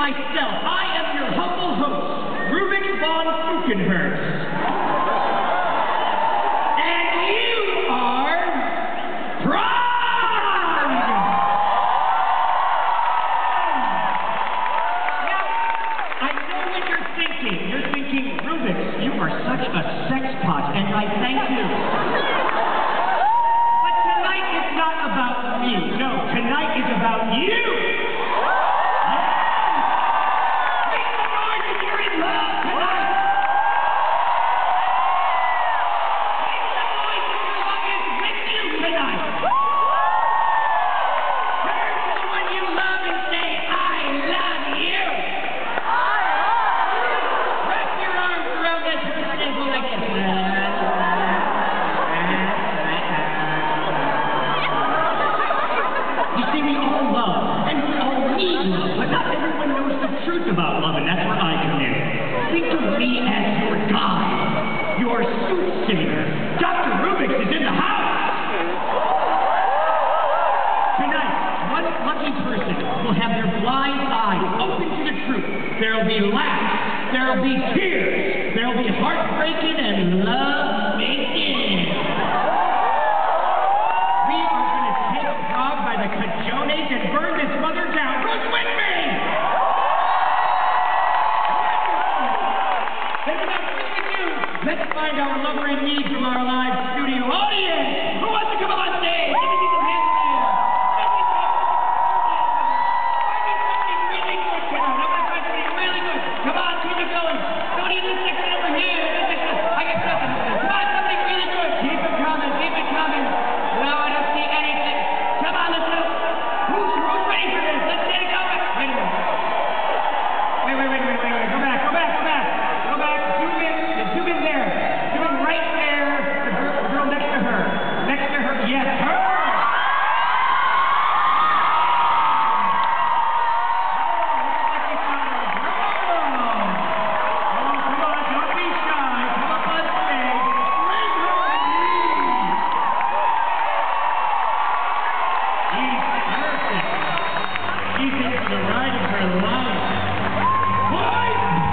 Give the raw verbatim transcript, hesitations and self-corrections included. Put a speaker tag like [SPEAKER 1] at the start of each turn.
[SPEAKER 1] myself. I am your humble host, Rubik von Fukenhurst. And you are Pride! Now, I know what you're thinking. You're thinking, Rubik, you are such a sex pot, and I thank you. But tonight is not about me. No, tonight is about you. About love, and that's where I come in. Think of me as your guide, your soothsayer. Doctor Rubik is in the house! Tonight, one lucky person will have their blind eyes open to the truth. There'll be laughs, there'll be tears, there'll be heartbreaking and love-making. We are going to take Rob by the cajones and burn this mother down. Who's with me? Let's find our lover in need from our live studio audience. Who wants to come on stage? Let me see some hands in the air. I need somebody really good tonight. I'm going to find somebody really good. Come on, keep it going. Don't need this section over here. I got nothing. Come on, somebody really good. Keep it coming. Keep it coming. No, I don't see anything. Come on, let's go. Who's, who's ready for this? Let's get it going. Wait a minute. Wait, wait, wait, wait, wait, wait. Go back, go back, go back. Go back. Zoom in. Zoom in there. Zoom right there. The girl, the girl next to her. Next to her. Yes, her. She's into the ride of her life. What?